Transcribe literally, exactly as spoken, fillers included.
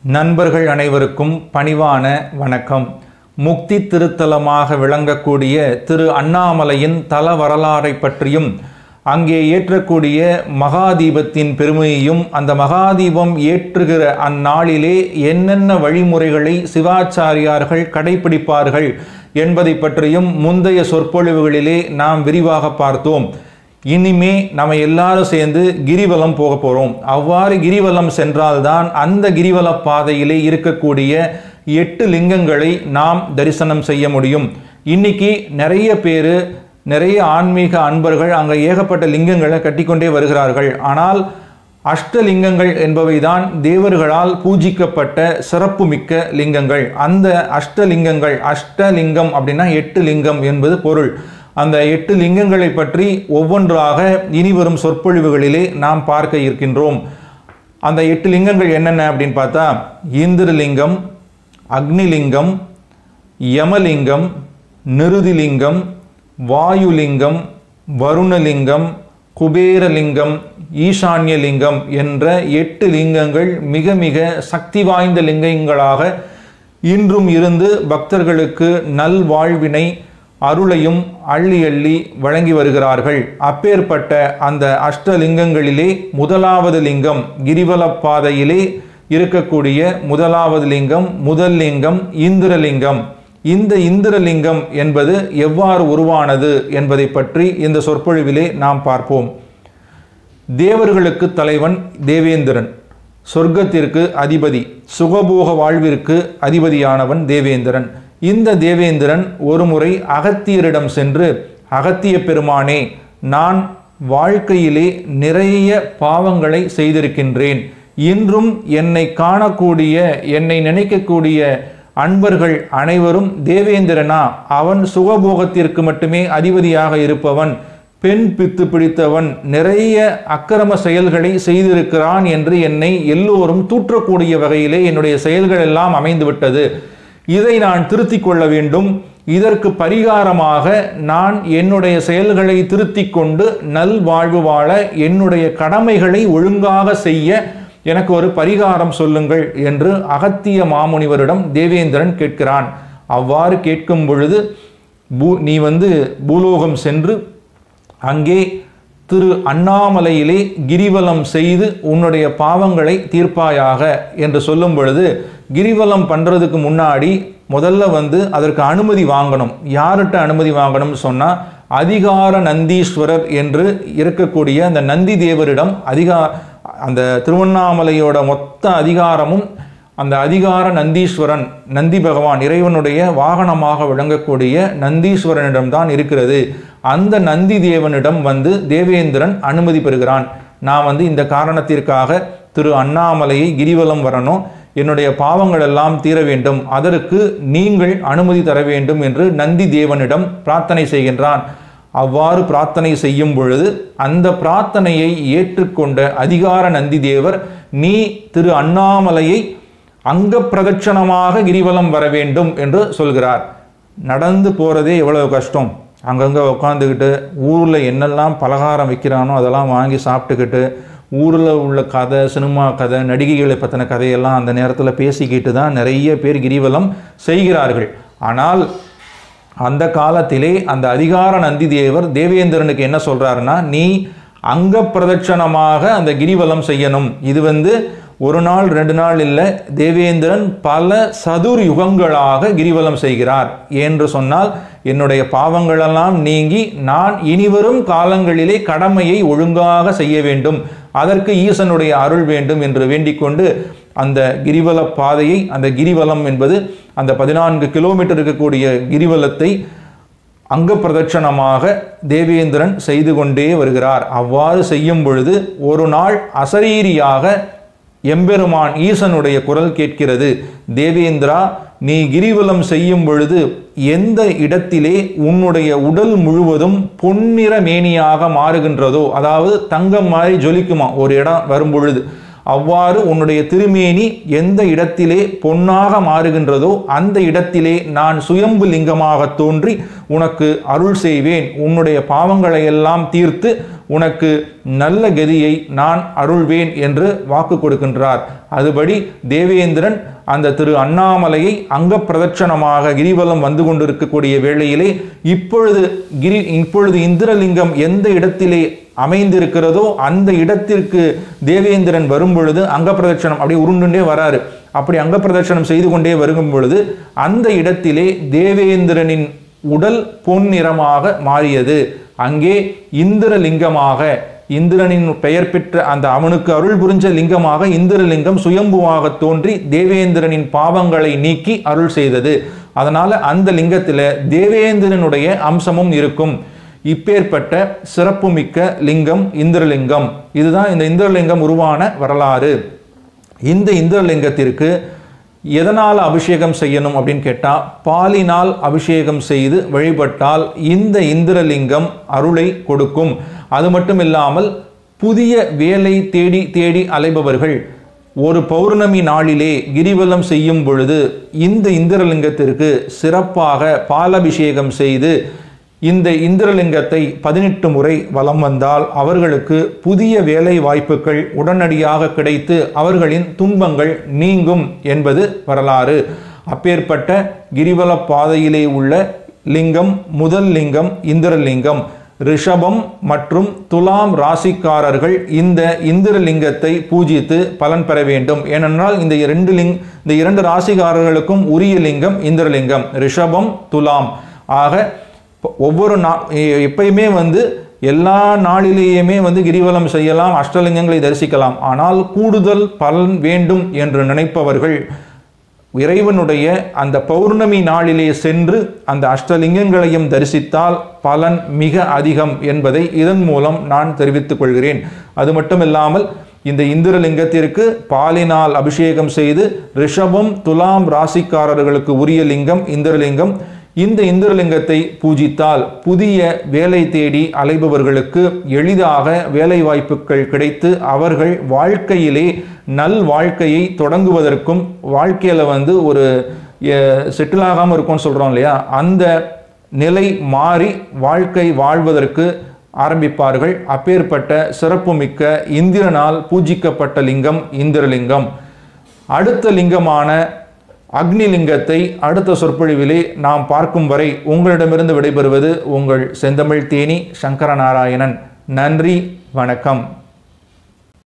நண்பர்கள் அனைவருக்கும் பணிவான வணக்கம். முக்தி திருத்தலமாக விளங்கக்கூடிய திரு அண்ணாமலையின் தல வரலாறை பற்றியும் அங்கே ஏற்றக்கூடிய மகாதீபத்தின் பெருமையையும் அந்த மகாதீபம் ஏற்றுகிற அந்நாளிலே என்னென்ன வழிமுறைகளை சிவாச்சாரியார்கள் கடைபிடிப்பார்கள் என்பதை பற்றியும் முந்தைய சொற்பொழிவுகளிலே நாம் விரிவாக பார்த்தோம். இனிமே நம்ம எல்லாரும் சேர்ந்து கிரிவலம் போக போகிறோம். அவ்வாறு கிரிவலம் சென்றால்தான் அந்த கிரிவல பாதையிலே இருக்கக்கூடிய எட்டு லிங்கங்களை நாம் தரிசனம் செய்ய முடியும். இன்னைக்கு நிறைய பேர் நிறைய ஆன்மீக அன்பர்கள் அங்கே ஏகப்பட்ட லிங்கங்களை கட்டிக்கொண்டே வருகிறார்கள். ஆனால் அஷ்டலிங்கங்கள் என்பவை தான் தேவர்களால் பூஜிக்கப்பட்ட சிறப்புமிக்க லிங்கங்கள். அந்த அஷ்டலிங்கங்கள், அஷ்டலிங்கம் அப்படின்னா எட்டு லிங்கம் என்பது பொருள். அந்த எட்டு லிங்கங்களை பற்றி ஒவ்வொன்றாக இனிவரும் சொற்பொழிவுகளிலே நாம் பார்க்க இருக்கின்றோம். அந்த எட்டு லிங்கங்கள் என்னென்ன அப்படின்னு பார்த்தா, இந்திர லிங்கம், அக்னிலிங்கம், யமலிங்கம், நிருதிலிங்கம், வாயுலிங்கம், வருணலிங்கம், குபேரலிங்கம், ஈசான்யலிங்கம் என்ற எட்டு லிங்கங்கள் மிக மிக சக்தி வாய்ந்த லிங்கங்களாக இன்றும் இருந்து பக்தர்களுக்கு நல்வாழ்வினை அருளையும் அள்ளி அள்ளி வழங்கி வருகிறார்கள். அப்பேற்பட்ட அந்த அஷ்டலிங்கங்களிலே முதலாவது லிங்கம், கிரிவல பாதையிலே இருக்கக்கூடிய முதலாவது லிங்கம், முதல் லிங்கம் இந்திரலிங்கம். இந்த இந்திரலிங்கம் என்பது எவ்வாறு உருவானது என்பதை பற்றி இந்த சொற்பொழிவிலே நாம் பார்ப்போம். தேவர்களுக்கு தலைவன் தேவேந்திரன், சொர்க்கத்திற்கு அதிபதி, சுகபோக வாழ்விற்கு அதிபதியானவன் தேவேந்திரன். இந்த தேவேந்திரன் ஒருமுறை அகத்தியரிடம் சென்று, அகத்திய பெருமானே, நான் வாழ்க்கையிலே நிறைய பாவங்களை செய்திருக்கின்றேன். இன்றும் என்னை காணக்கூடிய, என்னை நினைக்கக்கூடிய அன்பர்கள் அனைவரும் தேவேந்திரனா, அவன் சுகபோகத்திற்கு மட்டுமே அதிபதியாக இருப்பவன், பெண் பித்து பிடித்தவன், நிறைய அக்கிரம செயல்களை செய்திருக்கிறான் என்று என்னை எல்லோரும் தூற்றக்கூடிய வகையிலே என்னுடைய செயல்கள் எல்லாம் அமைந்துவிட்டது. இதை நான் திருத்திக் கொள்ள வேண்டும். இதற்கு பரிகாரமாக நான் என்னுடைய செயல்களை திருத்திக் கொண்டு நல்வாழ்வு வாழ, என்னுடைய கடமைகளை ஒழுங்காக செய்ய எனக்கு ஒரு பரிகாரம் சொல்லுங்கள் என்று அகத்திய மாமுனிவரிடம் தேவேந்திரன் கேட்கிறான். அவ்வாறு கேட்கும் பொழுது, பூ நீ வந்து பூலோகம் சென்று அங்கே திரு அண்ணாமலையிலே கிரிவலம் செய்து உன்னுடைய பாவங்களை தீர்ப்பாயாக என்று சொல்லும் பொழுது, கிரிவலம் பண்ணுறதுக்கு முன்னாடி முதல்ல வந்து அதற்கு அனுமதி வாங்கணும். யார்கிட்ட அனுமதி வாங்கணும்னு சொன்னால், அதிகார நந்தீஸ்வரர் என்று இருக்கக்கூடிய அந்த நந்தி தேவரிடம் அதிகா அந்த திருவண்ணாமலையோட மொத்த அதிகாரமும் அந்த அதிகார நந்தீஸ்வரன், நந்தி பகவான், இறைவனுடைய வாகனமாக விளங்கக்கூடிய நந்தீஸ்வரனிடம்தான் இருக்கிறது. அந்த நந்தி தேவனிடம் வந்து தேவேந்திரன் அனுமதி பெறுகிறான். நான் வந்து இந்த காரணத்திற்காக திரு அண்ணாமலையை கிரிவலம் வரணும், என்னுடைய பாவங்கள் எல்லாம் தீர வேண்டும், அதற்கு நீங்கள் அனுமதி தர வேண்டும் என்று நந்தி தேவனிடம் பிரார்த்தனை செய்கின்றான். அவ்வாறு பிரார்த்தனை செய்யும் பொழுது அந்த பிரார்த்தனையை ஏற்றுக்கொண்ட அதிகார நந்தி தேவர், நீ திரு அண்ணாமலையை அங்க பிரதட்சணமாக கிரிவலம் வர வேண்டும் என்று சொல்கிறார். நடந்து போகிறதே எவ்வளவு கஷ்டம். அங்கங்கே உட்காந்துக்கிட்டு ஊரில் என்னெல்லாம் பலகாரம் வைக்கிறானோ அதெல்லாம் வாங்கி சாப்பிட்டுக்கிட்டு, ஊரில் உள்ள கதை, சினிமா கதை, நடிகைகளை பற்றின கதையெல்லாம் அந்த நேரத்தில் பேசிக்கிட்டு தான் நிறைய பேர் கிரிவலம் செய்கிறார்கள். ஆனால் அந்த காலத்திலே அந்த அதிகார நந்தி தேவர் தேவேந்திரனுக்கு என்ன சொல்கிறாருன்னா, நீ அங்க பிரதட்சணமாக அந்த கிரிவலம் செய்யணும். இது வந்து ஒரு நாள் ரெண்டு நாள் இல்லை, தேவேந்திரன் பல சதுர் யுகங்களாக கிரிவலம் செய்கிறார். என்று சொன்னால் என்னுடைய பாவங்களெல்லாம் நீங்கி நான் இனிவரும் காலங்களிலே கடமையை ஒழுங்காக செய்ய வேண்டும், அதற்கு ஈசனுடைய அருள் வேண்டும் என்று வேண்டிக்கொண்டு அந்த கிரிவல பாதையை, அந்த கிரிவலம் என்பது அந்த பதினான்கு கிலோமீட்டர் இருக்கக்கூடிய கிரிவலத்தை அங்க பிரதட்சணமாக தேவேந்திரன் செய்து கொண்டே வருகிறார். அவ்வாறு செய்யும் பொழுது ஒரு நாள் அசரீரியாக எம்பெருமான் ஈசனுடைய குரல் கேட்கிறது. தேவேந்திரா, நீ கிரிவலம் செய்யும் பொழுது எந்த இடத்திலே உன்னுடைய உடல் முழுவதும் பொன்னிற மேனியாக மாறுகின்றதோ, அதாவது தங்கம் மாதிரி ஜொலிக்குமா ஒரு இடம் வரும் பொழுது, அவ்வாறு உன்னுடைய திருமேனி எந்த இடத்திலே பொன்னாக மாறுகின்றதோ அந்த இடத்திலே நான் சுயம்பு லிங்கமாக தோன்றி உனக்கு அருள் செய்வேன். உன்னுடைய பாவங்களை எல்லாம் தீர்த்து உனக்கு நல்ல கதியை நான் அருள்வேன் என்று வாக்கு கொடுக்கின்றார். அதுபடி தேவேந்திரன் அந்த திரு அண்ணாமலையை அங்க பிரதட்சணமாக கிரிவலம் வந்து கொண்டிருக்கக்கூடிய வேளையிலே இப்பொழுது கிரி இப்பொழுது இந்திரலிங்கம் எந்த இடத்திலே அமைந்திருக்கிறதோ அந்த இடத்திற்கு தேவேந்திரன் வரும் பொழுது அங்க பிரதட்சணம் அப்படியே உருண்டுண்டே வராரு. அப்படி அங்க பிரதட்சணம் செய்து கொண்டே வரும் பொழுது அந்த இடத்திலே தேவேந்திரனின் உடல் பொன்னிறமாக மாறியது. அங்கே இந்திரலிங்கமாக இந்திரனின் பெயர் பெற்ற அந்த அவனுக்கு அருள் புரிஞ்ச லிங்கமாக இந்திரலிங்கம் சுயம்புவாக தோன்றி தேவேந்திரனின் பாவங்களை நீக்கி அருள் செய்தது. அதனால அந்த லிங்கத்தில் தேவேந்திரனுடைய அம்சமும் இருக்கும். இப்பேற்பட்ட சிறப்புமிக்க லிங்கம் இந்திரலிங்கம். இதுதான் இந்த இந்திரலிங்கம் உருவான வரலாறு. இந்த இந்திரலிங்கத்திற்கு எதனால் அபிஷேகம் செய்யணும் அப்படின்னு கேட்டால், பாலினால் அபிஷேகம் செய்து வழிபட்டால் இந்த இந்திரலிங்கம் அருளை கொடுக்கும். அது மட்டும் இல்லாமல் புதிய வேலை தேடி தேடி அலைபவர்கள் ஒரு பௌர்ணமி நாளிலே கிரிவலம் செய்யும் பொழுது இந்த இந்திரலிங்கத்திற்கு சிறப்பாக பாலபிஷேகம் செய்து இந்த இந்திரலிங்கத்தை பதினெட்டு முறை வலம் வந்தால் அவர்களுக்கு புதிய வேலை வாய்ப்புகள் உடனடியாக கிடைத்து அவர்களின் துன்பங்கள் நீங்கும் என்பது வரலாறு. அப்பேற்பட்ட கிரிவல பாதையிலே உள்ள லிங்கம் முதல் லிங்கம் இந்திரலிங்கம். ரிஷபம் மற்றும் துலாம் ராசிக்காரர்கள் இந்த இந்திரலிங்கத்தை பூஜித்து பலன் பெற வேண்டும். ஏனென்றால் இந்த இரண்டு லிங் இந்த இரண்டு ராசிக்காரர்களுக்கும் உரிய லிங்கம் இந்திரலிங்கம், ரிஷபம் துலாம். ஆக ஒவ்வொரு நா எப்பயுமே வந்து எல்லா நாளிலேயுமே வந்து கிரிவலம் செய்யலாம், அஷ்டலிங்கங்களை தரிசிக்கலாம். ஆனால் கூடுதல் பலன் வேண்டும் என்று நினைப்பவர்கள் இறைவனுடைய அந்த பௌர்ணமி நாளிலே சென்று அந்த அஷ்டலிங்கங்களையும் தரிசித்தால் பலன் மிக அதிகம் என்பதை இதன் மூலம் நான் தெரிவித்துக் கொள்கிறேன். அது மட்டுமில்லாமல் இந்த இந்திரலிங்கத்திற்கு பாலினால் அபிஷேகம் செய்து ரிஷபம் துலாம் ராசிக்காரர்களுக்கு உரிய லிங்கம் இந்திரலிங்கம். இந்த இந்திரலிங்கத்தை பூஜித்தால் புதிய வேலை தேடி அலைபவர்களுக்கு எளிதாக வேலை வாய்ப்புகள் கிடைத்து அவர்கள் வாழ்க்கையிலே நல் வாழ்க்கையை தொடங்குவதற்கும் வாழ்க்கையில் வந்து ஒரு செட்டில் ஆகாமல் இருக்கும்னு சொல்கிறோம் இல்லையா, அந்த நிலை மாறி வாழ்க்கை வாழ்வதற்கு ஆரம்பிப்பார்கள். அப்பேற்பட்ட சிறப்புமிக்க இந்திரனால் பூஜிக்கப்பட்ட லிங்கம் இந்திரலிங்கம். அடுத்த லிங்கமான அக்னிலிங்கத்தை அடுத்த சொற்பொழிவிலே நாம் பார்க்கும் வரை உங்களிடமிருந்து விடைபெறுவது உங்கள் செந்தமிழ் தேனி சங்கர நாராயணன். நன்றி, வணக்கம்.